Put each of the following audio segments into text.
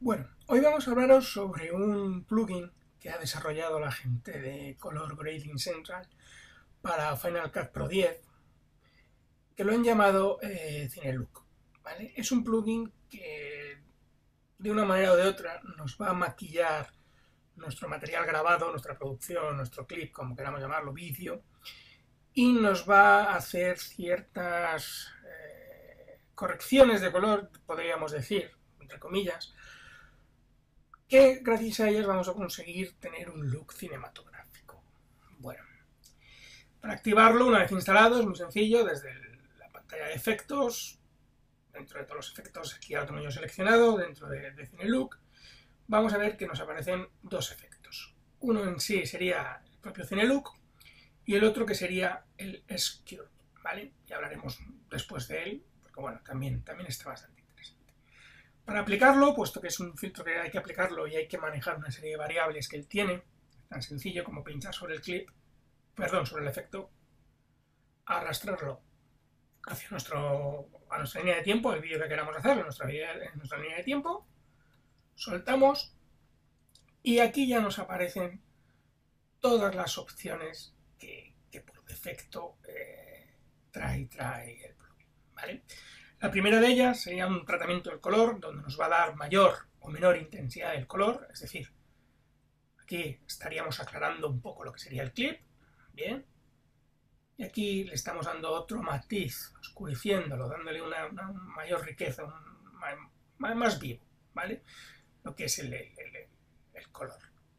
Bueno, hoy vamos a hablaros sobre un plugin que ha desarrollado la gente de Color Grading Central para Final Cut Pro 10, que lo han llamado CineLook, ¿vale? Es un plugin que de una manera o de otra nos va a maquillar nuestro material grabado, nuestra producción, nuestro clip, como queramos llamarlo, vídeo, y nos va a hacer ciertas correcciones de color, podríamos decir, entre comillas, que gracias a ellas vamos a conseguir tener un look cinematográfico. Bueno, para activarlo, una vez instalado, es muy sencillo, desde la pantalla de efectos, dentro de todos los efectos aquí ya lo tengo yo seleccionado, dentro de CineLook, vamos a ver que nos aparecen dos efectos. Uno en sí sería el propio CineLook y el otro que sería el Sculpt, ¿vale? Ya hablaremos después de él, porque bueno, también está bastante interesante. Para aplicarlo, puesto que es un filtro que hay que aplicarlo y hay que manejar una serie de variables que él tiene, tan sencillo como pinchar sobre el clip, perdón, sobre el efecto, arrastrarlo hacia a nuestra línea de tiempo, el vídeo que queramos hacer, en nuestra línea de tiempo, soltamos y aquí ya nos aparecen todas las opciones que por defecto trae el plugin, ¿vale? La primera de ellas sería un tratamiento del color, donde nos va a dar mayor o menor intensidad del color, es decir, aquí estaríamos aclarando un poco lo que sería el clip, bien, y aquí le estamos dando otro matiz, oscureciéndolo, dándole una mayor riqueza, más vivo, ¿vale? Lo que es el color.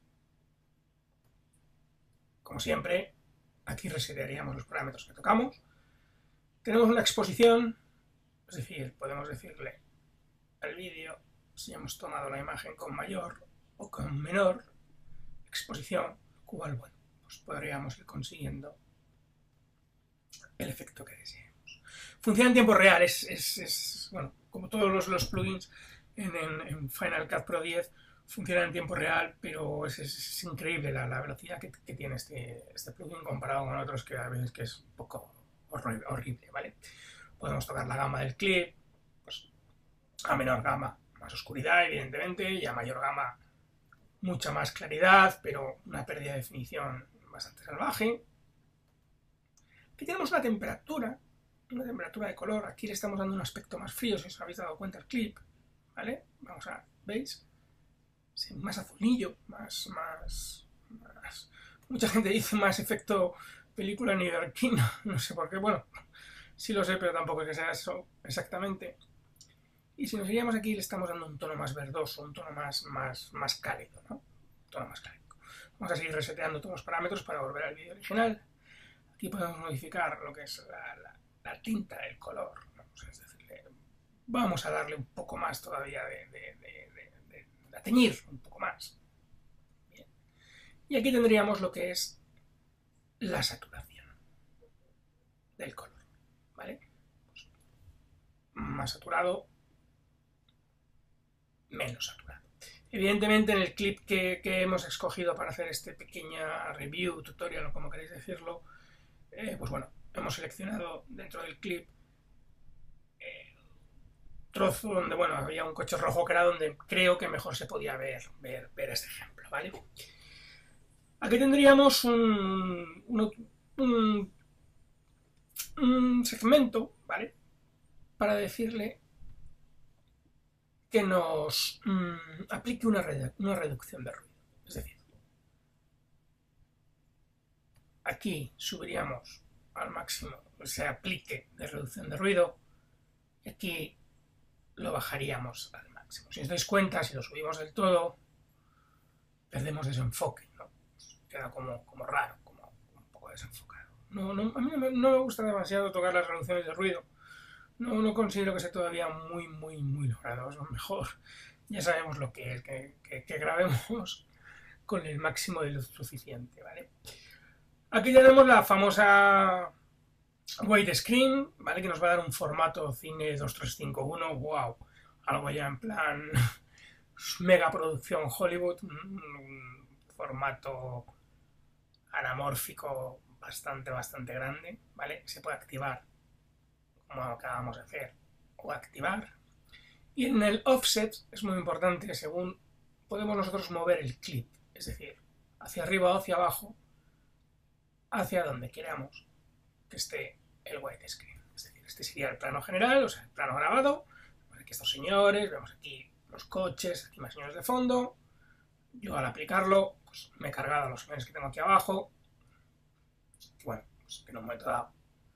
Como siempre, aquí resetearíamos los parámetros que tocamos. Tenemos una exposición, es decir, podemos decirle al vídeo si hemos tomado la imagen con mayor o con menor exposición, cual, bueno, pues podríamos ir consiguiendo el efecto que deseemos. Funciona en tiempo real, bueno, como todos los plugins en Final Cut Pro 10 funciona en tiempo real, pero es increíble la velocidad que tiene este plugin comparado con otros que a veces que es un poco horrible, ¿vale? Podemos tocar la gama del clip, pues a menor gama más oscuridad, evidentemente, y a mayor gama mucha más claridad, pero una pérdida de definición bastante salvaje. Aquí tenemos una temperatura de color. Aquí le estamos dando un aspecto más frío, si os habéis dado cuenta el clip, ¿vale? Vamos a, ¿veis? Sí, más azulillo, más... Mucha gente dice más efecto película neoyorquina, no sé por qué, bueno, sí lo sé, pero tampoco es que sea eso exactamente. Y si nos iríamos aquí, le estamos dando un tono más verdoso, un tono más cálido, ¿no? Un tono más cálido. Vamos a seguir reseteando todos los parámetros para volver al vídeo original. Aquí podemos modificar lo que es la tinta del color, ¿no? O sea, es decir, vamos a darle un poco más todavía de teñir un poco más. Bien. Y aquí tendríamos lo que es la saturación del color, ¿vale? Pues más saturado, menos saturado. Evidentemente en el clip que hemos escogido para hacer este pequeña review, tutorial o como queréis decirlo, pues bueno, hemos seleccionado dentro del clip trozo donde, bueno, había un coche rojo que era donde creo que mejor se podía ver este ejemplo, ¿vale? Aquí tendríamos un segmento, ¿vale? Para decirle que nos aplique una reducción de ruido. Es decir, aquí subiríamos al máximo ese aplique de reducción de ruido y aquí lo bajaríamos al máximo. Si os dais cuenta, si lo subimos del todo, perdemos desenfoque, ¿no? Queda como raro, como un poco desenfocado. A mí no me gusta demasiado tocar las reducciones de ruido. No considero que sea todavía muy logrado. Es lo mejor. Ya sabemos lo que es, que grabemos con el máximo de luz suficiente, ¿vale? Aquí tenemos la famosa widescreen, ¿vale? Que nos va a dar un formato cine 2351, wow, algo ya en plan mega producción Hollywood, un formato anamórfico bastante grande, ¿vale? Se puede activar como acabamos de hacer o activar. Y en el offset es muy importante según podemos nosotros mover el clip, es decir, hacia arriba o hacia abajo, hacia donde queramos que esté el widescreen. Es decir, este sería el plano general, o sea, el plano grabado. Vemos aquí estos señores, vemos aquí los coches, aquí más señores de fondo. Yo al aplicarlo, pues me he cargado los señores que tengo aquí abajo. Bueno, pues en un momento dado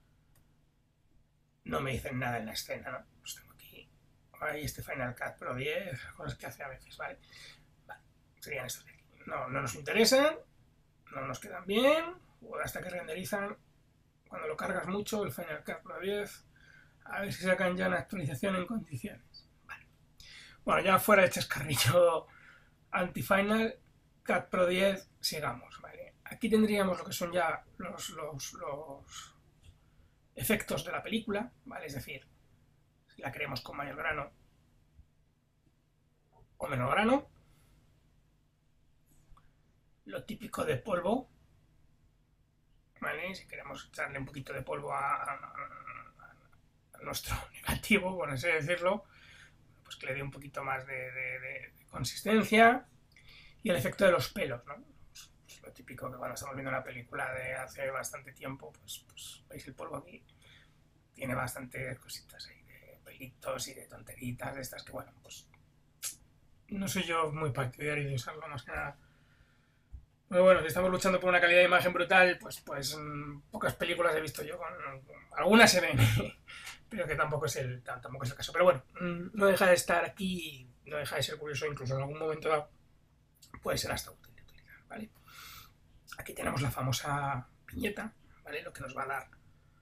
no me dicen nada en la escena, ¿no? Pues tengo aquí, ahí este Final Cut Pro 10, cosas que hace a veces, ¿vale? Vale, serían estos de aquí. No nos interesan, no nos quedan bien, o hasta que renderizan. Cuando lo cargas mucho, el Final Cut Pro 10, a ver si sacan ya una actualización en condiciones. Vale. Bueno, ya fuera de chascarrillo anti-Final Cut Pro 10, sigamos, ¿vale? Aquí tendríamos lo que son ya los efectos de la película, ¿vale? Es decir, si la queremos con mayor grano o menor grano. Lo típico de polvo, ¿vale? Si queremos echarle un poquito de polvo a nuestro negativo, por así decirlo, pues que le dé un poquito más de consistencia. Y el efecto de los pelos, ¿no? Pues lo típico que cuando estamos viendo una película de hace bastante tiempo, pues veis el polvo aquí, tiene bastantes cositas ahí de pelitos y de tonteritas de estas que, bueno, pues no soy yo muy partidario de usarlo más que nada. Pero bueno, si estamos luchando por una calidad de imagen brutal, pues pocas películas he visto yo, algunas se ven, pero que tampoco es el caso. Pero bueno, no deja de estar aquí, no deja de ser curioso, incluso en algún momento dado puede ser hasta útil de utilizar, ¿vale? Aquí tenemos la famosa viñeta, ¿vale? Lo que nos va a dar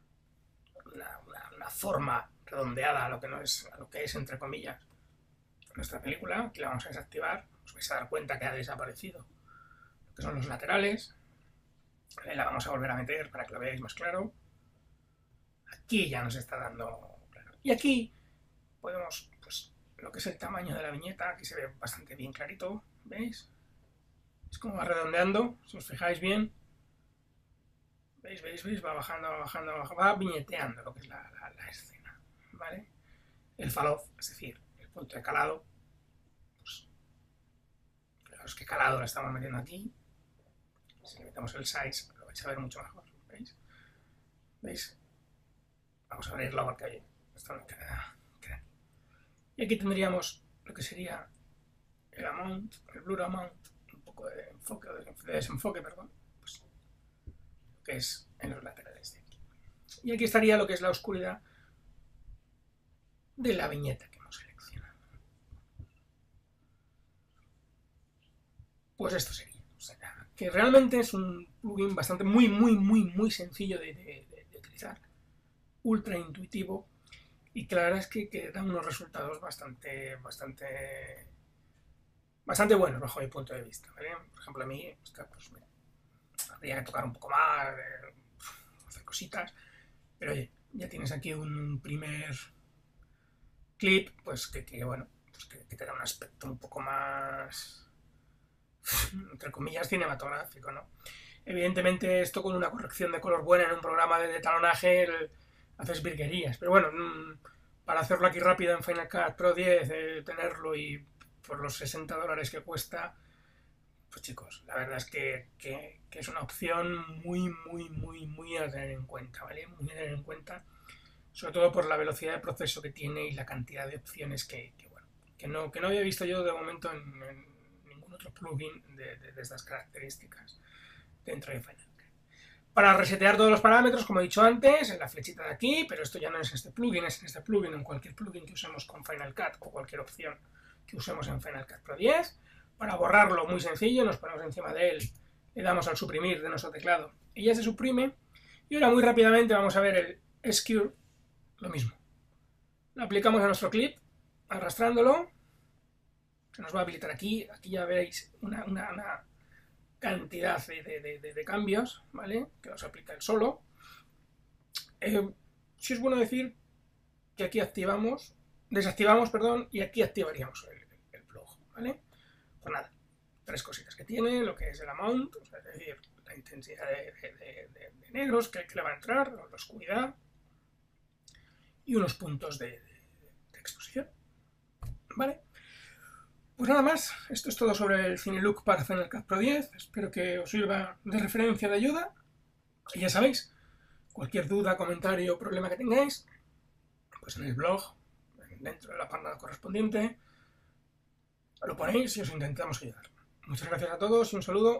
una forma redondeada a lo que es, entre comillas, nuestra película. Aquí la vamos a desactivar, os vais a dar cuenta que ha desaparecido que son los laterales. La vamos a volver a meter para que lo veáis más claro. Aquí ya nos está dando claro. Y aquí podemos, pues, lo que es el tamaño de la viñeta, aquí se ve bastante bien clarito, ¿veis? Es como va redondeando, si os fijáis bien. ¿Veis? Va bajando, va viñeteando lo que es la escena, ¿vale? El fall-off, es decir, el punto de calado, pues, fijaros qué calado lo estamos metiendo aquí. Si le metemos el size, lo vais a ver mucho mejor, ¿veis? ¿Veis? Vamos a abrirlo porque oye, esto no queda. Y aquí tendríamos lo que sería el amount, el blur amount, un poco de enfoque o de desenfoque, perdón, pues lo que es en los laterales de aquí. Y aquí estaría lo que es la oscuridad de la viñeta que hemos seleccionado. Pues esto sería. O sea, que realmente es un plugin bastante muy sencillo de utilizar, ultra intuitivo, y que la verdad es que da unos resultados bastante buenos bajo mi punto de vista, ¿vale? Por ejemplo, a mí, pues, habría que tocar un poco más, hacer cositas, pero oye, ya tienes aquí un primer clip, pues bueno, pues que te da un aspecto un poco más, entre comillas, cinematográfico, ¿no? Evidentemente esto con una corrección de color buena en un programa de talonaje haces virguerías, pero bueno, para hacerlo aquí rápido en Final Cut Pro 10, tenerlo y por los $60 que cuesta, pues chicos, la verdad es que es una opción muy a tener en cuenta, ¿vale? Muy a tener en cuenta, sobre todo por la velocidad de proceso que tiene y la cantidad de opciones que no había visto yo de momento en ningún otro plugin de estas características dentro de Final Cut. Para resetear todos los parámetros, como he dicho antes, en la flechita de aquí, pero esto ya no es en este plugin, es en este plugin, en cualquier plugin que usemos con Final Cut o cualquier opción que usemos en Final Cut Pro 10. Para borrarlo, muy sencillo, nos ponemos encima de él, le damos al suprimir de nuestro teclado y ya se suprime. Y ahora muy rápidamente vamos a ver el Skew, lo mismo. Lo aplicamos a nuestro clip, arrastrándolo, se nos va a habilitar aquí ya veis una cantidad de cambios, ¿vale? Que nos aplica el solo. Sí es bueno decir que aquí desactivamos, y aquí activaríamos el plug, ¿vale? Pues nada, 3 cositas que tiene, lo que es el amount, o sea, es decir, la intensidad de negros que le va a entrar, la oscuridad, y unos puntos de exposición. ¿Vale? Pues nada más, esto es todo sobre el CineLook para Final Cut Pro 10. Espero que os sirva de referencia, de ayuda. Y ya sabéis, cualquier duda, comentario o problema que tengáis, pues en el blog, dentro de la página correspondiente, lo ponéis y os intentamos ayudar. Muchas gracias a todos y un saludo.